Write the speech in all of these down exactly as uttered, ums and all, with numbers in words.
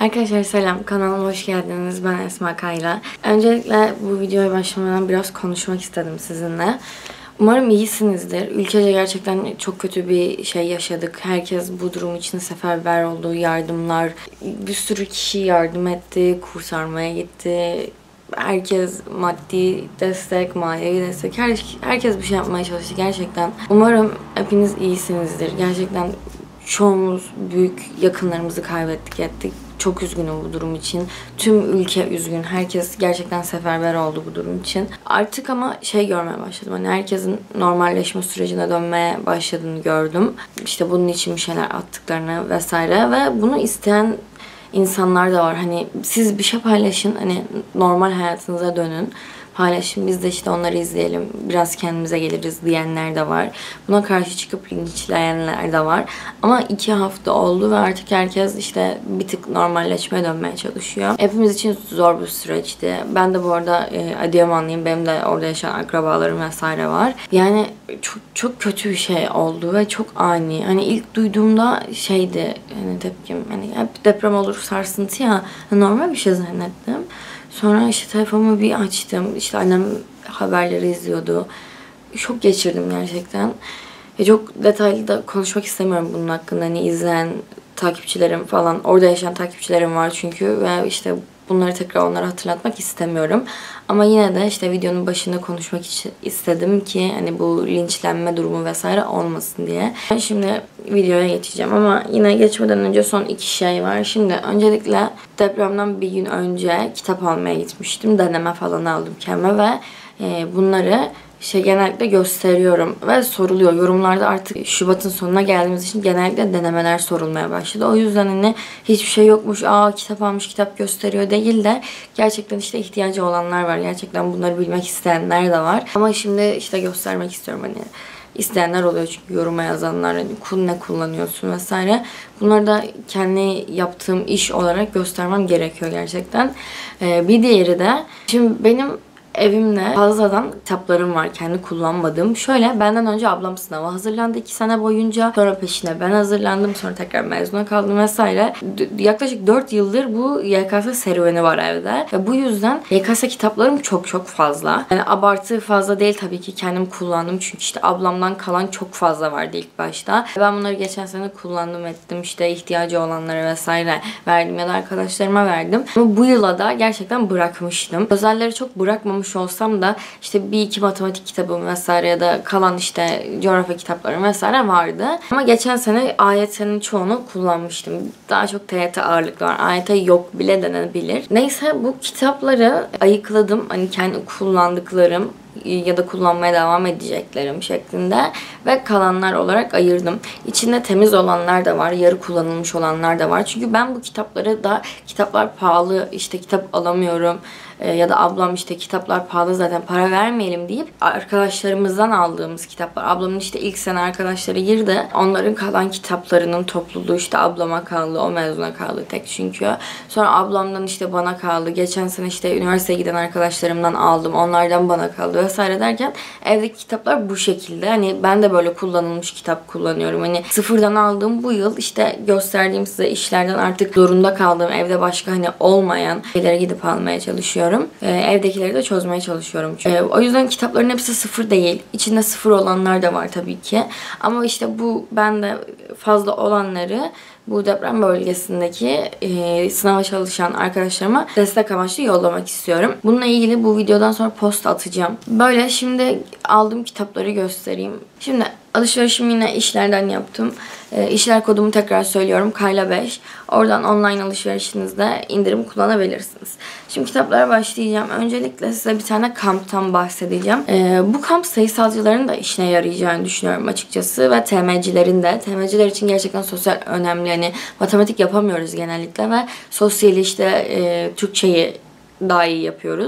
Arkadaşlar selam, kanalıma hoş geldiniz. Ben Esma Kayla. Öncelikle bu videoya başlamadan biraz konuşmak istedim sizinle. Umarım iyisinizdir. Ülkece gerçekten çok kötü bir şey yaşadık. Herkes bu durum için seferber oldu. Yardımlar, bir sürü kişi yardım etti, kurtarmaya gitti. Herkes maddi destek, manevi destek, her, herkes bir şey yapmaya çalıştı gerçekten. Umarım hepiniz iyisinizdir. Gerçekten çoğumuz büyük yakınlarımızı kaybettik, ettik. Çok üzgünüm bu durum için. Tüm ülke üzgün. Herkes gerçekten seferber oldu bu durum için. Artık ama şey görmeye başladım. Hani herkesin normalleşme sürecine dönmeye başladığını gördüm. İşte bunun için bir şeyler attıklarını vesaire ve bunu isteyen insanlar da var. Hani siz bir şey paylaşın. Hani normal hayatınıza dönün. Paylaşın, biz de işte onları izleyelim, biraz kendimize geliriz diyenler de var. Buna karşı çıkıp linçleyenler de var. Ama iki hafta oldu ve artık herkes işte bir tık normalleşmeye dönmeye çalışıyor. Hepimiz için zor bir süreçti. Ben de bu arada e, Adıyamanlıyım. Benim de orada yaşayan akrabalarım vesaire var. Yani çok çok kötü bir şey oldu ve çok ani. Hani ilk duyduğumda şeydi, hani tepkim, hani hep deprem olur sarsıntı ya, normal bir şey zannettim. Sonra işte telefonumu bir açtım. İşte annem haberleri izliyordu. Şok geçirdim gerçekten. E çok detaylı da konuşmak istemiyorum bunun hakkında. Hani izleyen takipçilerim falan, orada yaşayan takipçilerim var çünkü. Ve işte bunları tekrar onlara hatırlatmak istemiyorum. Ama yine de işte videonun başında konuşmak için istedim ki hani bu linçlenme durumu vesaire olmasın diye. Ben şimdi videoya geçeceğim ama yine geçmeden önce son iki şey var. Şimdi öncelikle depremden bir gün önce kitap almaya gitmiştim. Deneme falan aldım kendime ve e, bunları şey genellikle gösteriyorum ve soruluyor. Yorumlarda artık Şubat'ın sonuna geldiğimiz için genellikle denemeler sorulmaya başladı. O yüzden hani hiçbir şey yokmuş, aa kitap almış kitap gösteriyor değil de gerçekten işte ihtiyacı olanlar var. Gerçekten bunları bilmek isteyenler de var. Ama şimdi işte göstermek istiyorum hani. İsteyenler oluyor çünkü yoruma yazanlar hani ne kullanıyorsun vesaire. Bunları da kendi yaptığım iş olarak göstermem gerekiyor gerçekten. Ee, bir diğeri de şimdi benim evimde fazladan kitaplarım var kendi kullanmadığım. Şöyle, benden önce ablam sınava hazırlandı iki sene boyunca. Sonra peşine ben hazırlandım. Sonra tekrar mezuna kaldım vesaire. D- yaklaşık dört yıldır bu Y K S serüveni var evde. Ve bu yüzden Y K S kitaplarım çok çok fazla. Yani abartı fazla değil tabii ki, kendim kullandım. Çünkü işte ablamdan kalan çok fazla vardı ilk başta. Ben bunları geçen sene kullandım ettim. İşte ihtiyacı olanlara vesaire verdim ya da arkadaşlarıma verdim. Ama bu yıla da gerçekten bırakmıştım. Özelleri çok bırakmamıştım olsam da işte bir iki matematik kitabım vesaire ya da kalan işte coğrafya kitaplarım vesaire vardı. Ama geçen sene A Y T'nin çoğunu kullanmıştım. Daha çok T Y T ağırlıklı var. A Y T yok bile denebilir. Neyse bu kitapları ayıkladım. Hani kendi kullandıklarım ya da kullanmaya devam edeceklerim şeklinde ve kalanlar olarak ayırdım. İçinde temiz olanlar da var, yarı kullanılmış olanlar da var. Çünkü ben bu kitapları da, kitaplar pahalı, işte kitap alamıyorum ya da ablam işte kitaplar pahalı zaten para vermeyelim deyip arkadaşlarımızdan aldığımız kitaplar. Ablamın işte ilk sene arkadaşları girdi. Onların kalan kitaplarının topluluğu işte ablama kaldı. O mezuna kaldı tek çünkü. Sonra ablamdan işte bana kaldı. Geçen sene işte üniversiteye giden arkadaşlarımdan aldım. Onlardan bana kaldı vesaire derken evdeki kitaplar bu şekilde. Hani ben de böyle kullanılmış kitap kullanıyorum. Hani sıfırdan aldığım bu yıl işte gösterdiğim size işlerden artık zorunda kaldığım, evde başka hani olmayan şeylere gidip almaya çalışıyorum. Ee, evdekileri de çözmeye çalışıyorum. Ee, o yüzden kitapların hepsi sıfır değil. İçinde sıfır olanlar da var tabii ki. Ama işte bu bende fazla olanları bu deprem bölgesindeki e, sınava çalışan arkadaşlarıma destek amaçlı yollamak istiyorum. Bununla ilgili bu videodan sonra post atacağım. Böyle şimdi aldığım kitapları göstereyim. Şimdi alışverişimi yine işlerden yaptım. E, işler kodumu tekrar söylüyorum. Kayla beş. Oradan online alışverişinizde indirim kullanabilirsiniz. Şimdi kitaplara başlayacağım. Öncelikle size bir tane kamptan bahsedeceğim. E, bu kamp sayısalcıların da işine yarayacağını düşünüyorum açıkçası. Ve T M'cilerin de. T M'ciler için gerçekten sosyal önemli. Yani matematik yapamıyoruz genellikle ve sosyali işte e, Türkçeyi daha iyi yapıyoruz.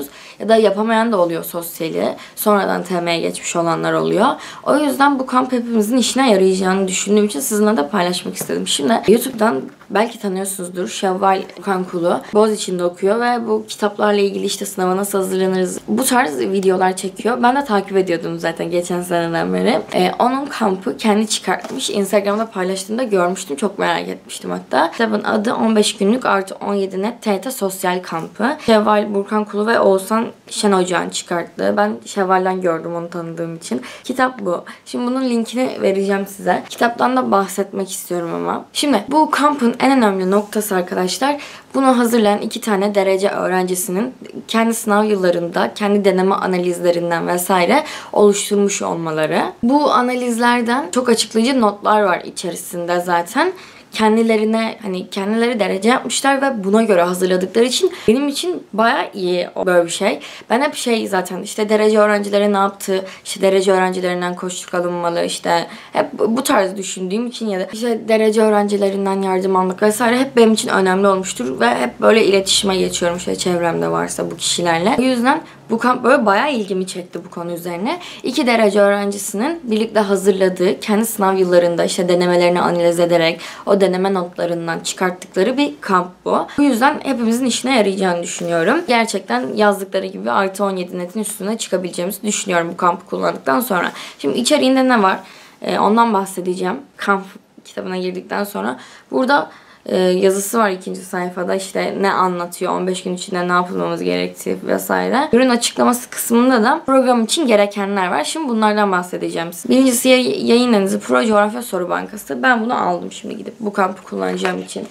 ya da yapamayan da oluyor sosyali. Sonradan T M'ye geçmiş olanlar oluyor. O yüzden bu kamp hepimizin işine yarayacağını düşündüğüm için sizinle de paylaşmak istedim. Şimdi YouTube'dan belki tanıyorsunuzdur. Şevval Burkan Kulu Boğaziçi'nde okuyor ve bu kitaplarla ilgili işte sınava nasıl hazırlanırız, bu tarz videolar çekiyor. Ben de takip ediyordum zaten geçen seneden beri. Ee, onun kampı kendi çıkartmış. Instagram'da paylaştığında görmüştüm. Çok merak etmiştim hatta. Kitabın adı on beş günlük artı on yedi net T Y T Sosyal Kampı. Şevval Burkan Kulu ve Oğuzhan Şen Hoca'nın çıkarttığı. Ben Şevval'den gördüm onu tanıdığım için. Kitap bu. Şimdi bunun linkini vereceğim size. Kitaptan da bahsetmek istiyorum ama. Şimdi bu kampın en önemli noktası arkadaşlar, bunu hazırlayan iki tane derece öğrencisinin kendi sınav yıllarında kendi deneme analizlerinden vesaire oluşturmuş olmaları. Bu analizlerden çok açıklayıcı notlar var içerisinde zaten. Kendilerine hani kendileri derece yapmışlar ve buna göre hazırladıkları için benim için bayağı iyi böyle bir şey. Ben hep şey zaten işte derece öğrencileri ne yaptı, işte derece öğrencilerinden koçluk alınmalı, işte hep bu tarz düşündüğüm için ya da işte derece öğrencilerinden yardım almak vesaire hep benim için önemli olmuştur ve hep böyle iletişime geçiyorum işte çevremde varsa bu kişilerle. O yüzden bu kamp böyle bayağı ilgimi çekti bu konu üzerine. İki derece öğrencisinin birlikte hazırladığı, kendi sınav yıllarında işte denemelerini analiz ederek o deneme notlarından çıkarttıkları bir kamp bu. Bu yüzden hepimizin işine yarayacağını düşünüyorum. Gerçekten yazdıkları gibi artı on yedi netin üstüne çıkabileceğimizi düşünüyorum bu kampı kullandıktan sonra. Şimdi içeriğinde ne var? Ee, ondan bahsedeceğim. Kamp kitabına girdikten sonra. Burada Ee, yazısı var ikinci sayfada, işte ne anlatıyor, on beş gün içinde ne yapılmamız gerektiği vesaire. Ürün açıklaması kısmında da program için gerekenler var. Şimdi bunlardan bahsedeceğim. Birincisi yayın analizi, pro coğrafya soru bankası. Ben bunu aldım şimdi gidip bu kampı kullanacağım için.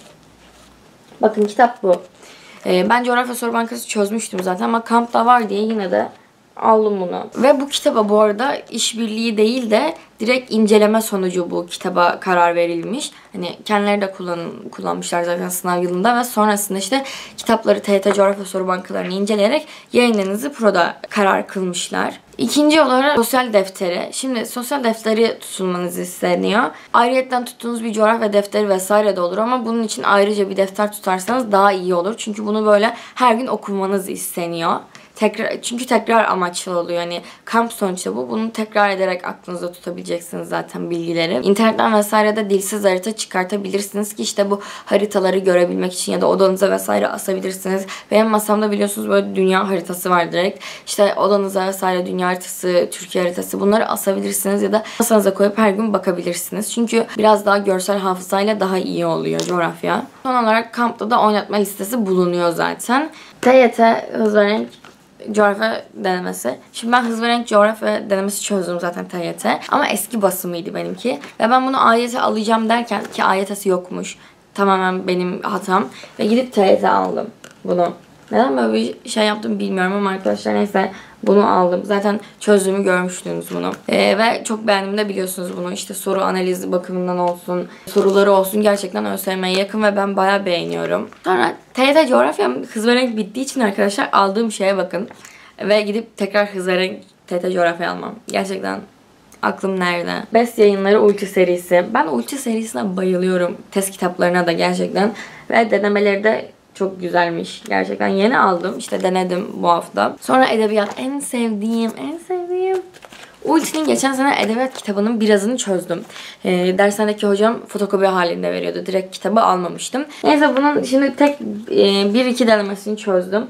Bakın kitap bu. Ee, ben coğrafya soru bankası çözmüştüm zaten ama kampta var diye yine de aldım bunu. Ve bu kitaba bu arada işbirliği değil de direkt inceleme sonucu bu kitaba karar verilmiş. Hani kendileri de kullan, kullanmışlar zaten sınav yılında ve sonrasında işte kitapları T Y T coğrafya soru bankalarını inceleyerek yayınlarınızı Pro'da karar kılmışlar. İkinci olarak sosyal defteri. Şimdi sosyal defteri tutulmanız isteniyor. Ayrıyetten tuttuğunuz bir coğrafya defteri vesaire de olur ama bunun için ayrıca bir defter tutarsanız daha iyi olur. Çünkü bunu böyle her gün okumanız isteniyor. Tekrar, çünkü tekrar amaçlı oluyor. Yani kamp sonuçta bu. Bunu tekrar ederek aklınızda tutabileceksiniz zaten bilgileri. İnternetten vesairede dilsiz harita çıkartabilirsiniz ki işte bu haritaları görebilmek için ya da odanıza vesaire asabilirsiniz. Benim masamda biliyorsunuz böyle dünya haritası var direkt. İşte odanıza vesaire dünya haritası, Türkiye haritası, bunları asabilirsiniz ya da masanıza koyup her gün bakabilirsiniz. Çünkü biraz daha görsel hafızayla daha iyi oluyor coğrafya. Son olarak kampta da oynatma listesi bulunuyor zaten. T Y T hız ve renk coğrafya denemesi. Şimdi ben hız ve renk coğrafya denemesi çözdüm zaten T Y T. Ama eski basımıydı benimki. Ve ben bunu A Y T alacağım derken ki A Y T'si yokmuş. Tamamen benim hatam. Ve gidip T Y T aldım bunu. Neden böyle bir şey yaptım bilmiyorum ama arkadaşlar neyse bunu aldım. Zaten çözdüğümü görmüştünüz bunu. Ee, ve çok beğendim de biliyorsunuz bunu. İşte soru analizi bakımından olsun, soruları olsun gerçekten ÖSYM'ye yakın ve ben bayağı beğeniyorum. Sonra T Y T coğrafyam hız ve renk bittiği için arkadaşlar aldığım şeye bakın. Ve gidip tekrar hız ve renk T Y T coğrafya almam. Gerçekten aklım nerede? Best Yayınları Ulti serisi. Ben Ulti serisine bayılıyorum. Test kitaplarına da gerçekten. Ve denemeleri de çok güzelmiş. Gerçekten yeni aldım. İşte denedim bu hafta. Sonra edebiyat. En sevdiğim, en sevdiğim. Ulti'nin geçen sene edebiyat kitabının birazını çözdüm. Ee, dershanedeki hocam fotokopi halinde veriyordu. Direkt kitabı almamıştım. Neyse bunun şimdi tek e, bir iki denemesini çözdüm.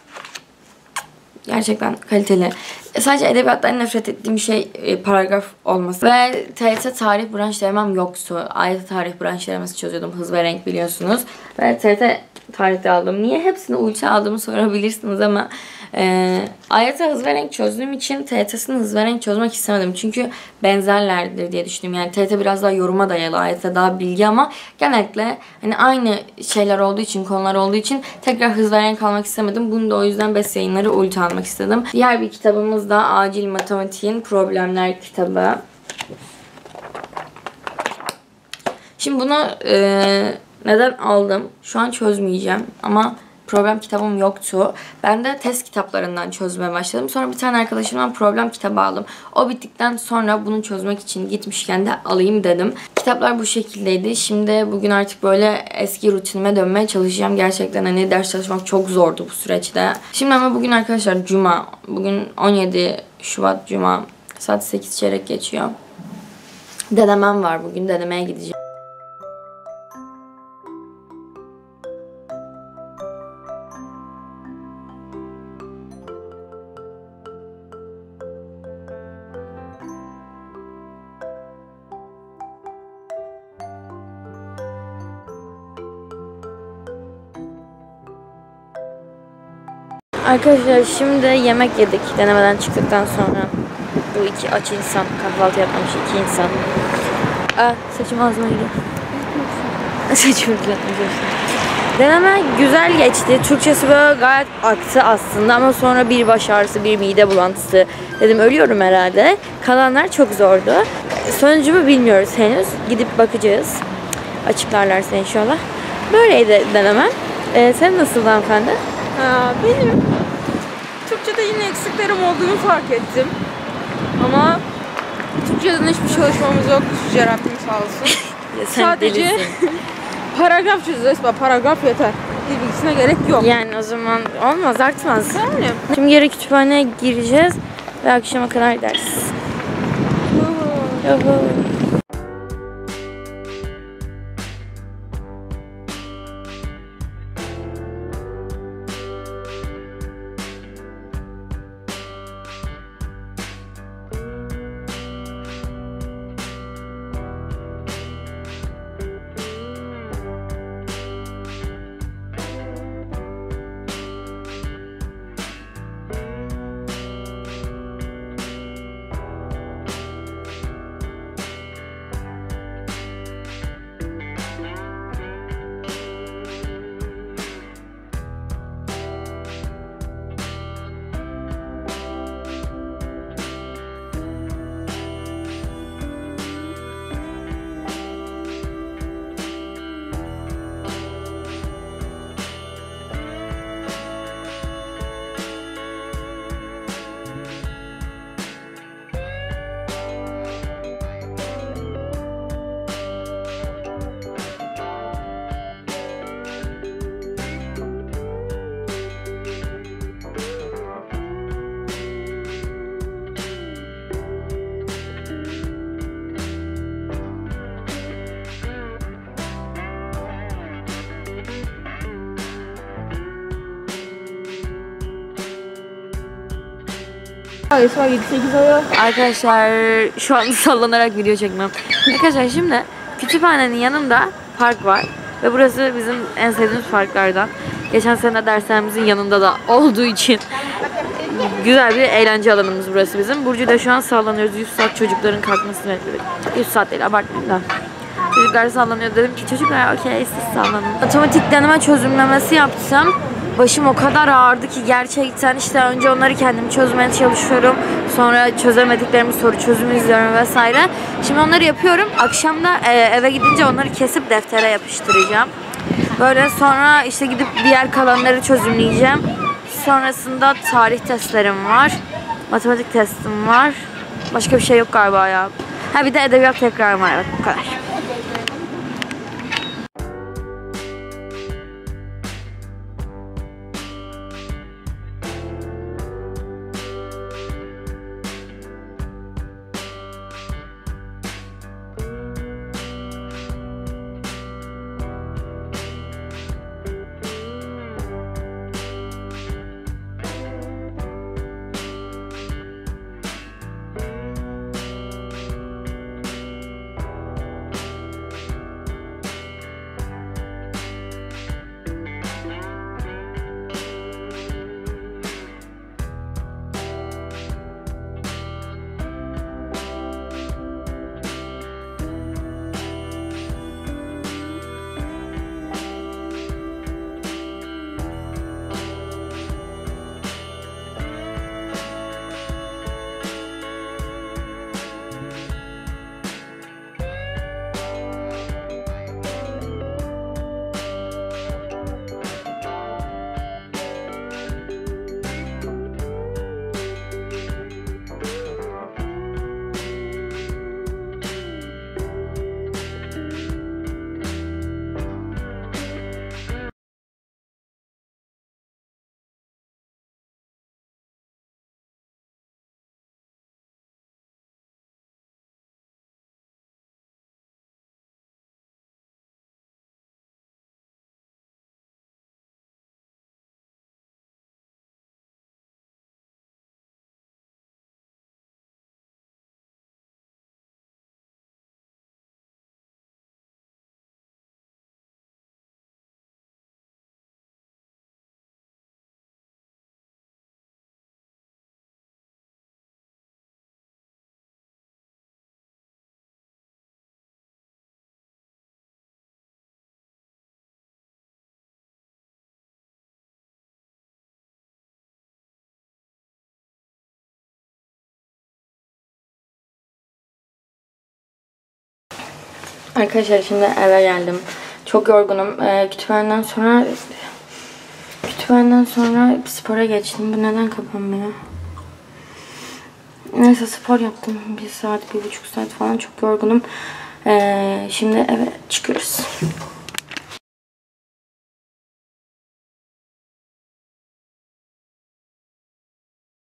Gerçekten kaliteli. Sadece edebiyattan nefret ettiğim şey e, paragraf olması. Ve T Y T tarih branş denemem yoktu. A Y T tarih branş denemesi çözüyordum. Hız ve renk biliyorsunuz. Ve T Y T tarihte aldım. Niye hepsini ulti aldığımı sorabilirsiniz ama e, A Y T hız ve renk çözdüğüm için T Y T'sini hız ve renk çözmek istemedim. Çünkü benzerlerdir diye düşündüm. Yani T Y T biraz daha yoruma dayalı. A Y T daha bilgi ama genellikle hani aynı şeyler olduğu için, konular olduğu için tekrar hız ve renk almak istemedim. Bunu da o yüzden Best Yayınları ulti almak istedim. Diğer bir kitabımız da Acil Matematiğin Problemler kitabı. Şimdi bunu e, neden aldım? Şu an çözmeyeceğim ama problem kitabım yoktu. Ben de test kitaplarından çözmeye başladım. Sonra bir tane arkadaşımdan problem kitabı aldım. O bittikten sonra bunu çözmek için gitmişken de alayım dedim. Kitaplar bu şekildeydi. Şimdi bugün artık böyle eski rutinime dönmeye çalışacağım. Gerçekten hani ders çalışmak çok zordu bu süreçte. Şimdi ama bugün arkadaşlar Cuma. Bugün on yedi Şubat Cuma. Saat sekiz çeyrek geçiyor. Denemem var bugün. Denemeye gideceğim. Arkadaşlar şimdi yemek yedik denemeden çıktıktan sonra. Bu iki aç insan, kahvaltı yapmamış iki insan. Aa, saçım ağzıma gidiyor. Saçımı düzeltmeyeceğim. Deneme güzel geçti. Türkçesi böyle gayet aktı aslında ama sonra bir baş ağrısı, bir mide bulantısı. Dedim ölüyorum herhalde. Kalanlar çok zordu. Sonucumu bilmiyoruz henüz. Gidip bakacağız. Açıklarlarsa inşallah. Böyleydi denemem. Ee, sen nasıldı hanımefendi? Ha, benim Türkçe'de yine eksiklerim olduğunu fark ettim. Ama Türkçe'den hiçbir çalışmamız yok. Yüce Rabbim sağ olsun. Sadece paragraf çözeceğiz. Paragraf yeter. Dil bilgisine gerek yok. Yani o zaman olmaz, artmaz. Yani. Şimdi geri kütüphaneye gireceğiz ve akşama kadar ders. Yuhu. Arkadaşlar şu anda sallanarak video çekmem. Arkadaşlar şimdi kütüphanenin yanında park var. Ve burası bizim en sevdiğimiz parklardan. Geçen sene derslerimizin yanında da olduğu için güzel bir eğlence alanımız burası bizim. Burcu da şu an sallanıyoruz. yüz saat çocukların kalkmasını bekledik. yüz saat değil, abartmayın da. Çocuklar sallanıyor. Dedim ki çocuklar okey siz sallanın. Matematik deneme çözümlemesi yaptım. Başım o kadar ağrıdı ki gerçekten işte önce onları kendim çözmeye çalışıyorum. Sonra çözemediklerimi soru çözümü izliyorum vesaire. Şimdi onları yapıyorum. Akşam da e, eve gidince onları kesip deftere yapıştıracağım. Böyle sonra işte gidip diğer kalanları çözümleyeceğim. Sonrasında tarih testlerim var. Matematik testim var. Başka bir şey yok galiba ya. Ha bir de edebiyat tekrarım var. Evet, bu kadar. Arkadaşlar şimdi eve geldim. Çok yorgunum. Ee, kütüphaneden sonra kütüphaneden sonra spora geçtim. Bu neden kapanmıyor? Neyse spor yaptım. Bir saat, bir buçuk saat falan. Çok yorgunum. Ee, şimdi eve çıkıyoruz.